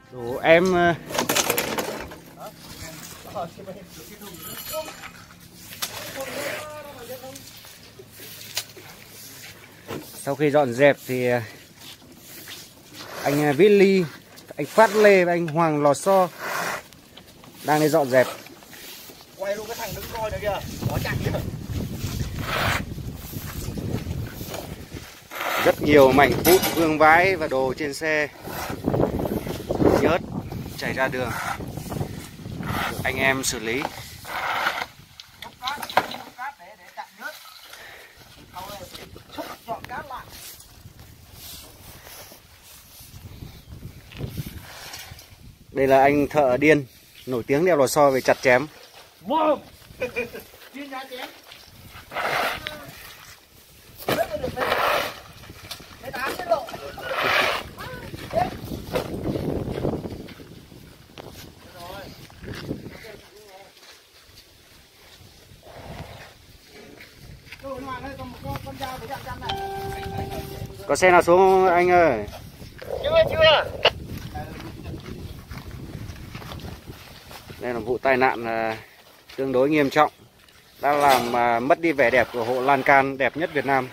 Đủ em sau khi dọn dẹp thì anh Billy, anh Phát Lê và anh Hoàng Lò Xo đang đi dọn dẹp. Quay luôn cái thằng đứng coi này kìa, bỏ chạy kìa. Rất nhiều mảnh vụn vương vãi và đồ trên xe nhớt chảy ra đường, anh em xử lý. Đây là anh thợ điên nổi tiếng đeo Lò Xo về chặt chém. Có xe nào xuống không anh ơi? Chưa. Đây là vụ tai nạn tương đối nghiêm trọng, đã làm mất đi vẻ đẹp của hộ lan can đẹp nhất Việt Nam.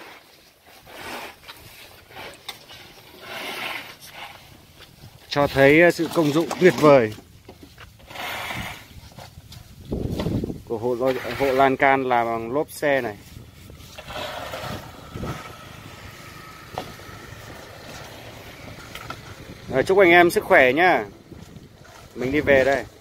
Cho thấy sự công dụng tuyệt vời của hộ lan can làm bằng lốp xe này. Chúc anh em sức khỏe nhá. Mình đi về đây.